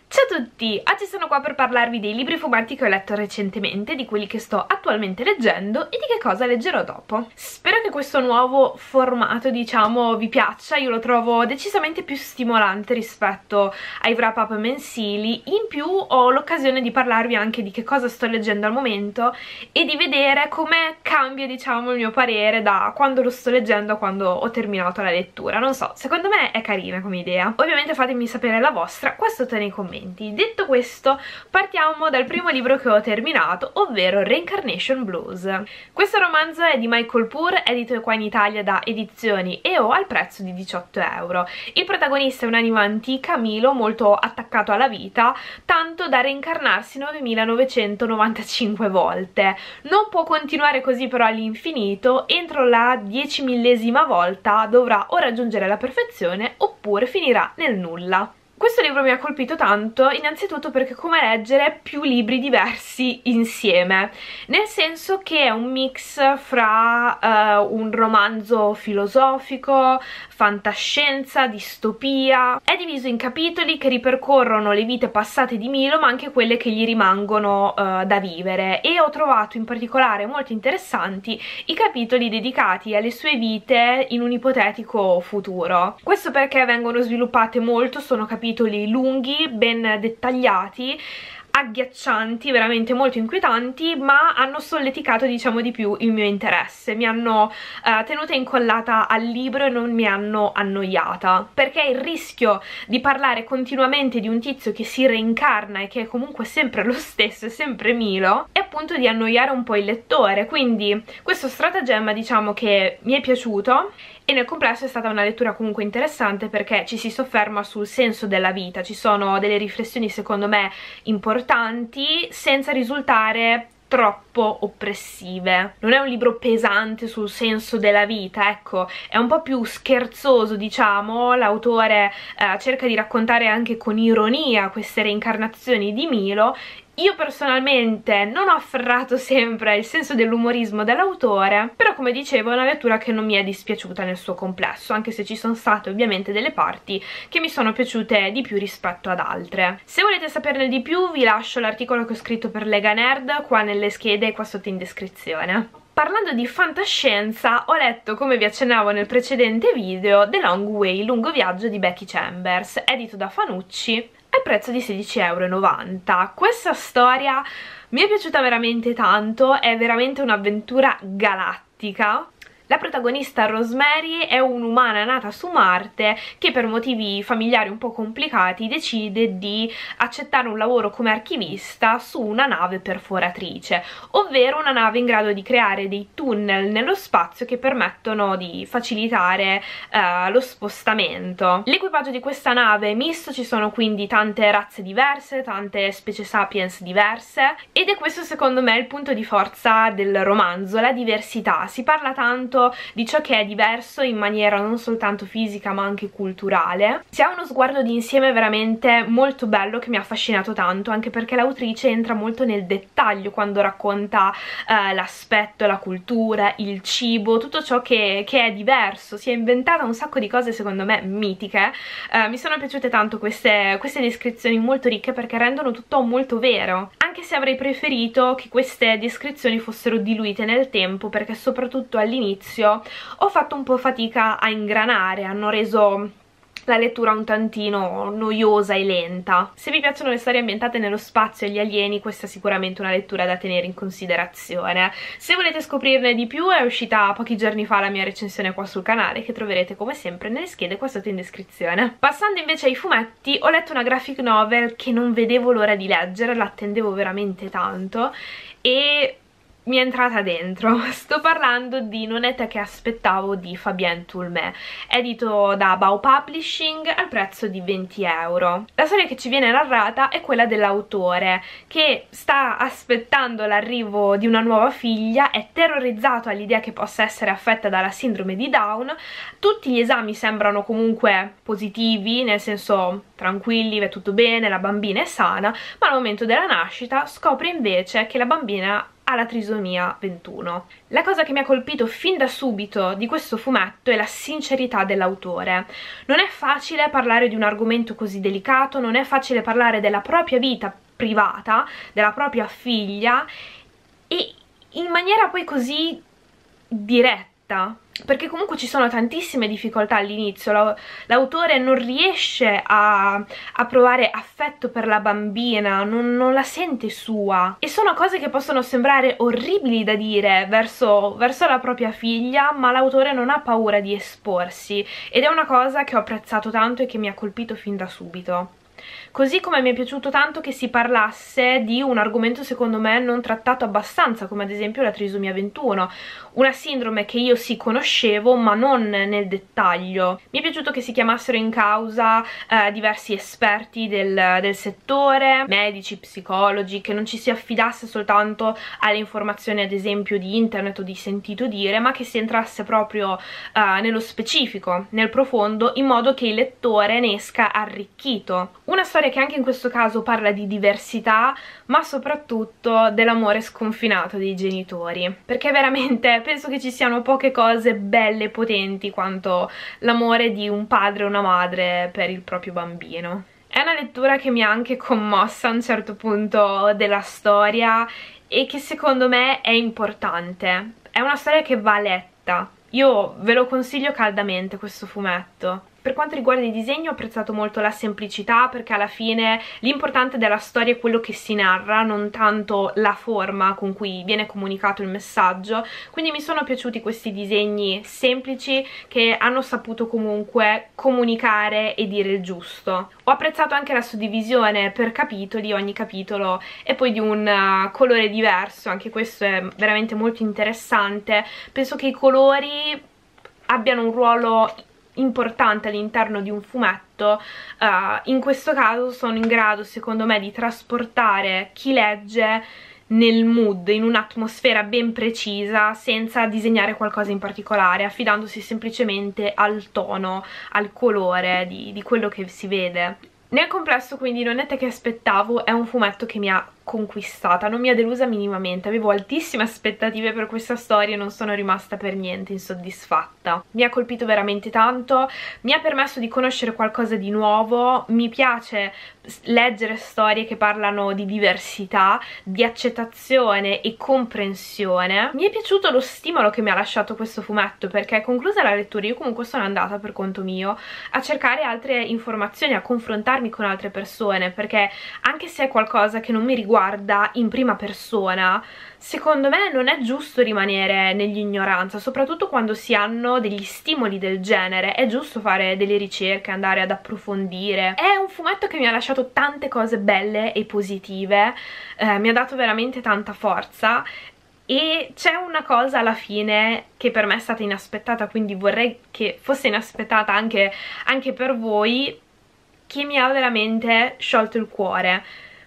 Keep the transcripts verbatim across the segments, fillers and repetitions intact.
Ciao a tutti! Oggi sono qua per parlarvi dei libri fumetti che ho letto recentemente, di quelli che sto attualmente leggendo e di che cosa leggerò dopo. Spero che questo nuovo formato, diciamo, vi piaccia. Io lo trovo decisamente più stimolante rispetto ai wrap up mensili. In più ho l'occasione di parlarvi anche di che cosa sto leggendo al momento e di vedere come cambia, diciamo, il mio parere da quando lo sto leggendo a quando ho terminato la lettura. Non so, secondo me è carina come idea. Ovviamente fatemi sapere la vostra qua sotto nei commenti. Detto questo, partiamo dal primo libro che ho terminato, ovvero Reincarnation Blues. Questo romanzo è di Michael Pur, edito qua in Italia da Edizioni E O al prezzo di diciotto euro. Il protagonista è un'anima antica, Milo, molto attaccato alla vita, tanto da reincarnarsi novemilanovecentonovantacinque volte. Non può continuare così però all'infinito, entro la diecimillesima volta dovrà o raggiungere la perfezione oppure finirà nel nulla. Questo libro mi ha colpito tanto, innanzitutto perché come leggere più libri diversi insieme, nel senso che è un mix fra uh, un romanzo filosofico, fantascienza, distopia. È diviso in capitoli che ripercorrono le vite passate di Milo, ma anche quelle che gli rimangono uh, da vivere, e ho trovato in particolare molto interessanti i capitoli dedicati alle sue vite in un ipotetico futuro. Questo perché vengono sviluppate molto, sono capitoli lunghi, ben dettagliati, agghiaccianti, veramente molto inquietanti, ma hanno solleticato, diciamo, di più il mio interesse. Mi hanno uh, tenuta incollata al libro e non mi hanno annoiata, perché il rischio di parlare continuamente di un tizio che si reincarna e che è comunque sempre lo stesso, è sempre Milo, è appunto di annoiare un po' il lettore. Quindi questo stratagemma, diciamo, che mi è piaciuto, e nel complesso è stata una lettura comunque interessante perché ci si sofferma sul senso della vita, ci sono delle riflessioni secondo me importanti senza risultare troppo oppressive. Non è un libro pesante sul senso della vita, ecco, è un po' più scherzoso, diciamo. L'autore eh, cerca di raccontare anche con ironia queste reincarnazioni di Milo. Io personalmente non ho afferrato sempre il senso dell'umorismo dell'autore, però come dicevo è una lettura che non mi è dispiaciuta nel suo complesso, anche se ci sono state ovviamente delle parti che mi sono piaciute di più rispetto ad altre. Se volete saperne di più vi lascio l'articolo che ho scritto per Lega Nerd qua nelle schede e qua sotto in descrizione. Parlando di fantascienza, ho letto, come vi accennavo nel precedente video, The Long Way, Lungo Viaggio di Becky Chambers, edito da Fanucci, al prezzo di sedici e novanta euro. Questa storia mi è piaciuta veramente tanto, è veramente un'avventura galattica. La protagonista Rosemary è un'umana nata su Marte che per motivi familiari un po' complicati decide di accettare un lavoro come archivista su una nave perforatrice, ovvero una nave in grado di creare dei tunnel nello spazio che permettono di facilitare uh, lo spostamento. L'equipaggio di questa nave è misto, ci sono quindi tante razze diverse, tante specie sapiens diverse, ed è questo secondo me il punto di forza del romanzo, la diversità. Si parla tanto di ciò che è diverso in maniera non soltanto fisica ma anche culturale. Si ha uno sguardo d'insieme veramente molto bello che mi ha affascinato tanto, anche perché l'autrice entra molto nel dettaglio quando racconta eh, l'aspetto, la cultura, il cibo, tutto ciò che, che è diverso. Si è inventata un sacco di cose secondo me mitiche. Eh, mi sono piaciute tanto queste, queste descrizioni molto ricche perché rendono tutto molto vero, anche se avrei preferito che queste descrizioni fossero diluite nel tempo, perché soprattutto all'inizio ho fatto un po' fatica a ingranare, hanno reso la lettura un tantino noiosa e lenta. Se vi piacciono le storie ambientate nello spazio e gli alieni, questa è sicuramente una lettura da tenere in considerazione. Se volete scoprirne di più, è uscita pochi giorni fa la mia recensione qua sul canale, che troverete come sempre nelle schede qua sotto in descrizione. Passando invece ai fumetti, ho letto una graphic novel che non vedevo l'ora di leggere, l'attendevo veramente tanto e mi è entrata dentro. Sto parlando di Non è te che aspettavo di Fabienne Toulmé, edito da Bao Publishing al prezzo di venti euro. La storia che ci viene narrata è quella dell'autore che sta aspettando l'arrivo di una nuova figlia, è terrorizzato all'idea che possa essere affetta dalla sindrome di Down. Tutti gli esami sembrano comunque positivi, nel senso tranquilli, va tutto bene, la bambina è sana, ma al momento della nascita scopre invece che la bambina ha la trisomia ventuno. La cosa che mi ha colpito fin da subito di questo fumetto è la sincerità dell'autore. Non è facile parlare di un argomento così delicato, non è facile parlare della propria vita privata, della propria figlia, e in maniera poi così diretta, perché comunque ci sono tantissime difficoltà all'inizio. L'autore non riesce a, a provare affetto per la bambina, non, non la sente sua, e sono cose che possono sembrare orribili da dire verso, verso la propria figlia, ma l'autore non ha paura di esporsi, ed è una cosa che ho apprezzato tanto e che mi ha colpito fin da subito. Così come mi è piaciuto tanto che si parlasse di un argomento secondo me non trattato abbastanza, come ad esempio la trisomia ventuno, una sindrome che io sì conoscevo ma non nel dettaglio. Mi è piaciuto che si chiamassero in causa eh, diversi esperti del, del settore, medici, psicologi, che non ci si affidasse soltanto alle informazioni ad esempio di internet o di sentito dire, ma che si entrasse proprio eh, nello specifico, nel profondo, in modo che il lettore ne esca arricchito. Una storia che anche in questo caso parla di diversità, ma soprattutto dell'amore sconfinato dei genitori, perché veramente penso che ci siano poche cose belle e potenti quanto l'amore di un padre o una madre per il proprio bambino. È una lettura che mi ha anche commossa a un certo punto della storia e che secondo me è importante. È una storia che va letta. Io ve lo consiglio caldamente questo fumetto. Per quanto riguarda i disegni ho apprezzato molto la semplicità, perché alla fine l'importante della storia è quello che si narra, non tanto la forma con cui viene comunicato il messaggio, quindi mi sono piaciuti questi disegni semplici che hanno saputo comunque comunicare e dire il giusto. Ho apprezzato anche la suddivisione per capitoli, ogni capitolo è poi di un uh, colore diverso, anche questo è veramente molto interessante. Penso che i colori abbiano un ruolo importante all'interno di un fumetto. Uh, in questo caso sono in grado secondo me di trasportare chi legge nel mood, in un'atmosfera ben precisa, senza disegnare qualcosa in particolare, affidandosi semplicemente al tono, al colore di, di quello che si vede. Nel complesso quindi non è te che aspettavo, è un fumetto che mi ha conquistata, non mi ha delusa minimamente, avevo altissime aspettative per questa storia e non sono rimasta per niente insoddisfatta. Mi ha colpito veramente tanto, mi ha permesso di conoscere qualcosa di nuovo, mi piace leggere storie che parlano di diversità, di accettazione e comprensione. Mi è piaciuto lo stimolo che mi ha lasciato questo fumetto, perché conclusa la lettura io comunque sono andata per conto mio a cercare altre informazioni, a confrontarmi con altre persone, perché anche se è qualcosa che non mi riguarda in prima persona, secondo me non è giusto rimanere nell'ignoranza, soprattutto quando si hanno degli stimoli del genere. È giusto fare delle ricerche, andare ad approfondire. È un fumetto che mi ha lasciato tante cose belle e positive, eh, mi ha dato veramente tanta forza. E c'è una cosa alla fine che per me è stata inaspettata, quindi vorrei che fosse inaspettata anche, anche per voi, che mi ha veramente sciolto il cuore.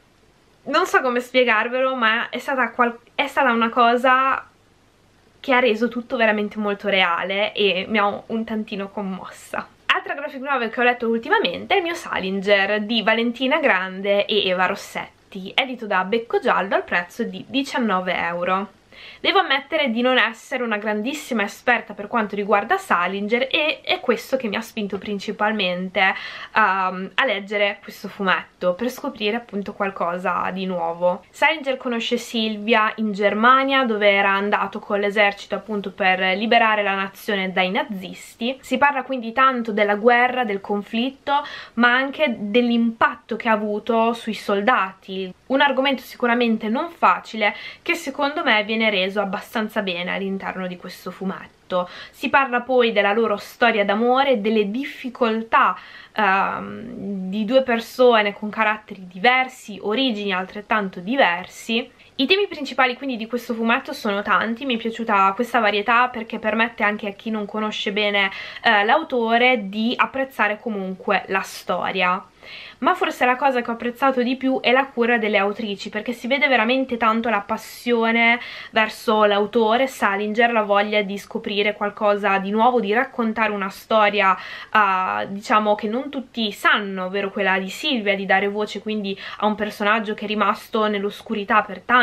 Non so come spiegarvelo, ma è stata, è stata una cosa che ha reso tutto veramente molto reale e mi ha un tantino commossa. Altra graphic novel che ho letto ultimamente è il mio Salinger di Valentina Grande e Eva Rossetti, edito da Becco Giallo al prezzo di diciannove euro. Devo ammettere di non essere una grandissima esperta per quanto riguarda Salinger e è questo che mi ha spinto principalmente um, a leggere questo fumetto, per scoprire appunto qualcosa di nuovo. Salinger conosce Silvia in Germania, dove era andato con l'esercito appunto per liberare la nazione dai nazisti. Si parla quindi tanto della guerra, del conflitto, ma anche dell'impatto che ha avuto sui soldati. Un argomento sicuramente non facile, che secondo me viene reso abbastanza bene all'interno di questo fumetto. Si parla poi della loro storia d'amore, delle difficoltà um, di due persone con caratteri diversi, origini altrettanto diversi. I temi principali quindi di questo fumetto sono tanti, mi è piaciuta questa varietà perché permette anche a chi non conosce bene eh, l'autore di apprezzare comunque la storia. Ma forse la cosa che ho apprezzato di più è la cura delle autrici, perché si vede veramente tanto la passione verso l'autore Salinger, la voglia di scoprire qualcosa di nuovo, di raccontare una storia uh, diciamo che non tutti sanno, ovvero quella di Silvia, di dare voce quindi a un personaggio che è rimasto nell'oscurità per tanti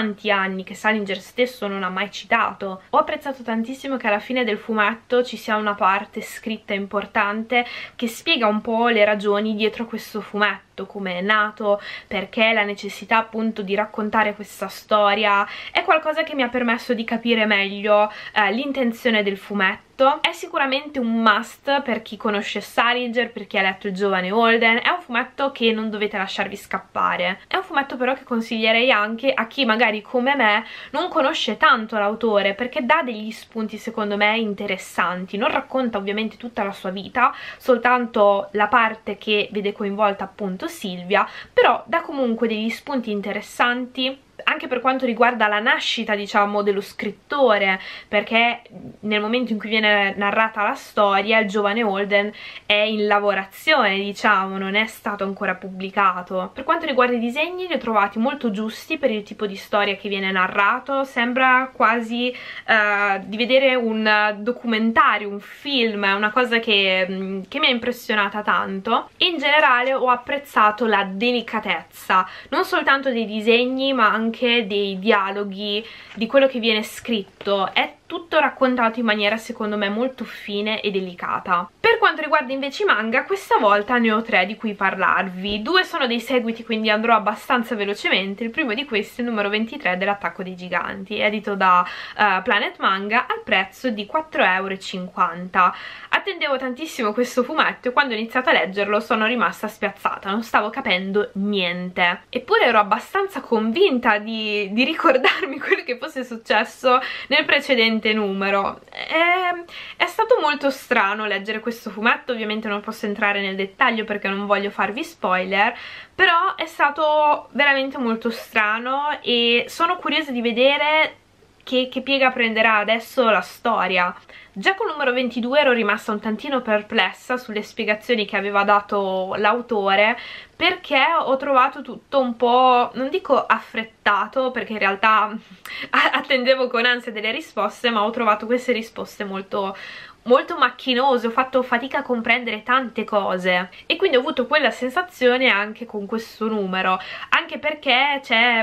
tanti anni che Salinger stesso non ha mai citato. Ho apprezzato tantissimo che alla fine del fumetto ci sia una parte scritta importante che spiega un po' le ragioni dietro a questo fumetto, come è nato, perché la necessità appunto di raccontare questa storia. È qualcosa che mi ha permesso di capire meglio eh, l'intenzione del fumetto. È sicuramente un must per chi conosce Salinger, per chi ha letto Il giovane Holden. È un fumetto che non dovete lasciarvi scappare. È un fumetto però che consiglierei anche a chi magari come me non conosce tanto l'autore, perché dà degli spunti secondo me interessanti. Non racconta ovviamente tutta la sua vita, soltanto la parte che vede coinvolta appunto Silvia, però dà comunque degli spunti interessanti anche per quanto riguarda la nascita, diciamo, dello scrittore, perché nel momento in cui viene narrata la storia il giovane Holden è in lavorazione, diciamo, non è stato ancora pubblicato. Per quanto riguarda i disegni li ho trovati molto giusti per il tipo di storia che viene narrato, sembra quasi uh, di vedere un documentario, un film, è una cosa che, che mi ha impressionata tanto. In generale ho apprezzato la delicatezza, non soltanto dei disegni ma anche anche dei dialoghi, di quello che viene scritto. È tutto raccontato in maniera secondo me molto fine e delicata. Per quanto riguarda invece i manga, questa volta ne ho tre di cui parlarvi. Due sono dei seguiti, quindi andrò abbastanza velocemente. Il primo di questi è il numero ventitré dell'Attacco dei Giganti, edito da uh, Planet Manga al prezzo di quattro e cinquanta euro. Attendevo tantissimo questo fumetto e quando ho iniziato a leggerlo sono rimasta spiazzata, non stavo capendo niente. Eppure ero abbastanza convinta di, di ricordarmi quello che fosse successo nel precedente numero. È, è stato molto strano leggere questo fumetto, ovviamente non posso entrare nel dettaglio perché non voglio farvi spoiler, però è stato veramente molto strano e sono curiosa di vedere che, che piega prenderà adesso la storia. Già con il numero ventidue ero rimasta un tantino perplessa sulle spiegazioni che aveva dato l'autore, perché ho trovato tutto un po', non dico affrettato, perché in realtà attendevo con ansia delle risposte, ma ho trovato queste risposte molto molto macchinose, ho fatto fatica a comprendere tante cose e quindi ho avuto quella sensazione anche con questo numero, anche perché c'è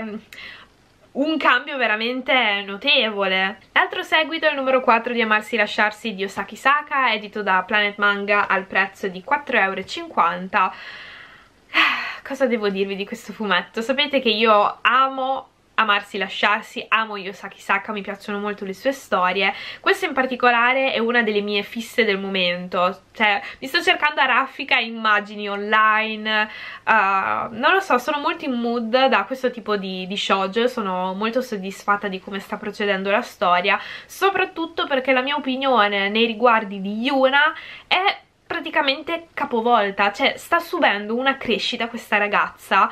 un cambio veramente notevole. L'altro seguito è il numero quattro di Amarsi Lasciarsi di Osaki Saka, edito da Planet Manga al prezzo di quattro e cinquanta euro. Cosa devo dirvi di questo fumetto? Sapete che io amo Amarsi Lasciarsi, amo Osaki Saka, mi piacciono molto le sue storie. Questa in particolare è una delle mie fisse del momento, cioè mi sto cercando a raffica immagini online, uh, non lo so, sono molto in mood da questo tipo di, di shoujo, sono molto soddisfatta di come sta procedendo la storia, soprattutto perché la mia opinione nei riguardi di Yuna è praticamente capovolta, cioè sta subendo una crescita questa ragazza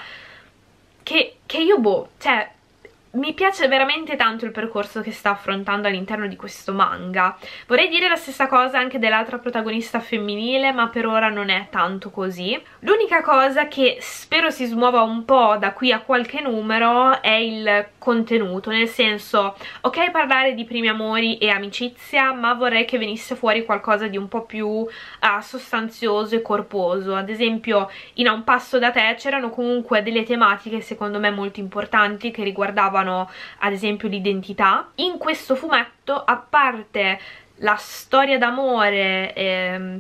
che, che io boh, cioè mi piace veramente tanto il percorso che sta affrontando all'interno di questo manga. Vorrei dire la stessa cosa anche dell'altra protagonista femminile, ma per ora non è tanto così. L'unica cosa che spero si smuova un po' da qui a qualche numero è il contenuto, nel senso, ok parlare di primi amori e amicizia, ma vorrei che venisse fuori qualcosa di un po' più uh, sostanzioso e corposo. Ad esempio in A un passo da te c'erano comunque delle tematiche secondo me molto importanti che riguardavano ad esempio l'identità. In questo fumetto, a parte la storia d'amore, ehm,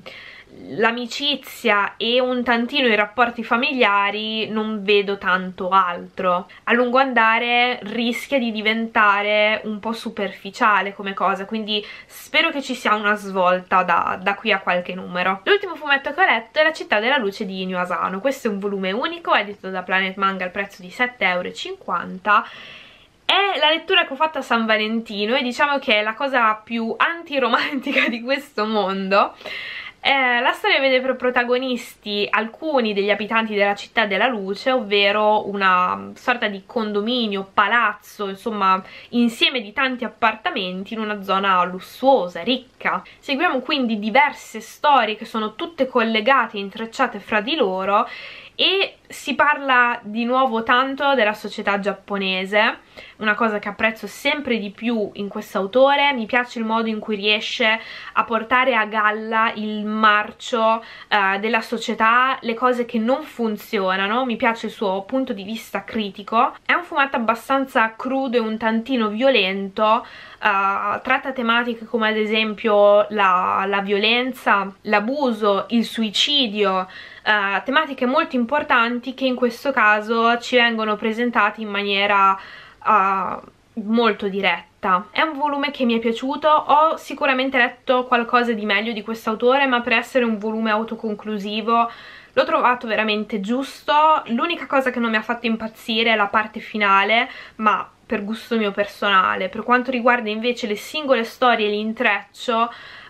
l'amicizia e un tantino i rapporti familiari, non vedo tanto altro. A lungo andare rischia di diventare un po' superficiale come cosa, quindi spero che ci sia una svolta da, da qui a qualche numero. L'ultimo fumetto che ho letto è La città della luce di Inyo Asano. Questo è un volume unico, edito da Planet Manga al prezzo di sette e cinquanta euro. È la lettura che ho fatto a San Valentino e diciamo che è la cosa più antiromantica di questo mondo. Eh, la storia vede per protagonisti alcuni degli abitanti della città della luce, ovvero una sorta di condominio, palazzo, insomma insieme di tanti appartamenti in una zona lussuosa, ricca. Seguiamo quindi diverse storie che sono tutte collegate e intrecciate fra di loro e si parla di nuovo tanto della società giapponese, una cosa che apprezzo sempre di più in questo autore. Mi piace il modo in cui riesce a portare a galla il marcio uh, della società, le cose che non funzionano. Mi piace il suo punto di vista critico. È un fumetto abbastanza crudo e un tantino violento, uh, tratta tematiche come ad esempio la, la violenza, l'abuso, il suicidio, uh, tematiche molto importanti che in questo caso ci vengono presentate in maniera Uh, molto diretta. È un volume che mi è piaciuto. Ho sicuramente letto qualcosa di meglio di quest'autore, ma per essere un volume autoconclusivo l'ho trovato veramente giusto. L'unica cosa che non mi ha fatto impazzire è la parte finale, ma per gusto mio personale. Per quanto riguarda invece le singole storie e l'intreccio,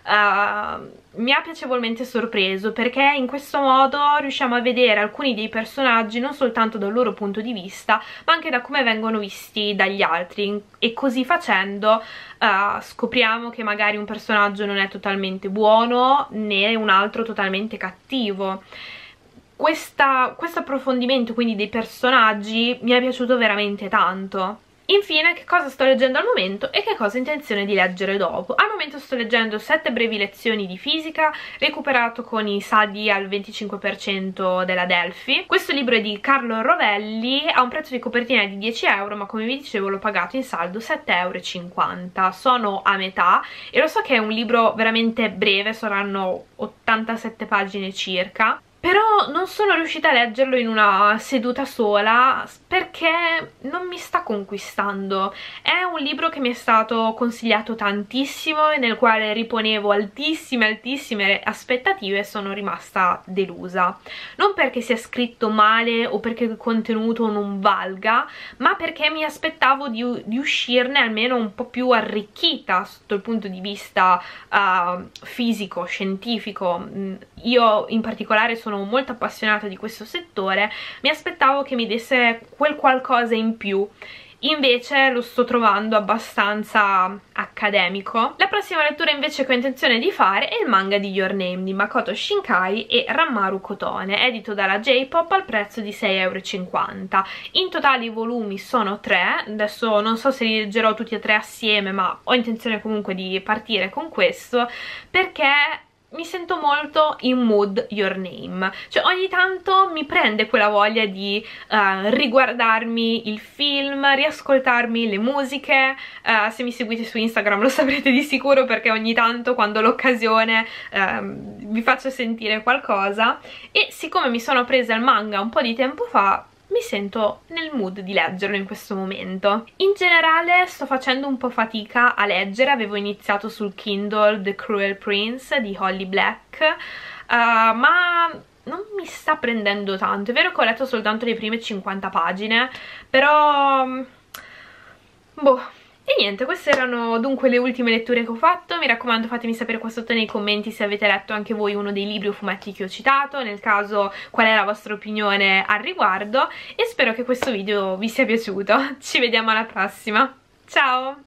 Uh, mi ha piacevolmente sorpreso, perché in questo modo riusciamo a vedere alcuni dei personaggi non soltanto dal loro punto di vista, ma anche da come vengono visti dagli altri, e così facendo uh, scopriamo che magari un personaggio non è totalmente buono né un altro totalmente cattivo. Questa, questo approfondimento quindi dei personaggi mi è piaciuto veramente tanto. Infine, che cosa sto leggendo al momento e che cosa ho intenzione di leggere dopo. Al momento sto leggendo sette brevi lezioni di fisica, recuperato con i saldi al venticinque per cento della Delphi. Questo libro è di Carlo Rovelli, ha un prezzo di copertina di dieci euro, ma come vi dicevo l'ho pagato in saldo sette e cinquanta euro. Sono a metà e lo so che è un libro veramente breve, saranno ottantasette pagine circa, però non sono riuscita a leggerlo in una seduta sola perché non mi sta conquistando. È un libro che mi è stato consigliato tantissimo e nel quale riponevo altissime altissime aspettative e sono rimasta delusa. Non perché sia scritto male o perché il contenuto non valga, ma perché mi aspettavo di, di uscirne almeno un po' più arricchita sotto il punto di vista uh, fisico, scientifico. Io in particolare sono molto appassionata di questo settore, mi aspettavo che mi desse quel qualcosa in più, invece lo sto trovando abbastanza accademico. La prossima lettura invece che ho intenzione di fare è il manga di Your Name di Makoto Shinkai e Ranmaru Kotone, edito dalla J-Pop al prezzo di sei e cinquanta euro. In totale i volumi sono tre, adesso non so se li leggerò tutti e tre assieme, ma ho intenzione comunque di partire con questo perché mi sento molto in mood Your Name. Cioè ogni tanto mi prende quella voglia di uh, riguardarmi il film, riascoltarmi le musiche. Uh, se mi seguite su Instagram lo saprete di sicuro, perché ogni tanto quando ho l'occasione uh, vi faccio sentire qualcosa, e siccome mi sono presa il manga un po' di tempo fa mi sento nel mood di leggerlo in questo momento. In generale sto facendo un po' fatica a leggere. Avevo iniziato sul Kindle The Cruel Prince di Holly Black, uh, ma non mi sta prendendo tanto. È vero che ho letto soltanto le prime cinquanta pagine, però boh. E niente, queste erano dunque le ultime letture che ho fatto. Mi raccomando, fatemi sapere qua sotto nei commenti se avete letto anche voi uno dei libri o fumetti che ho citato, nel caso qual è la vostra opinione al riguardo, e spero che questo video vi sia piaciuto. Ci vediamo alla prossima, ciao!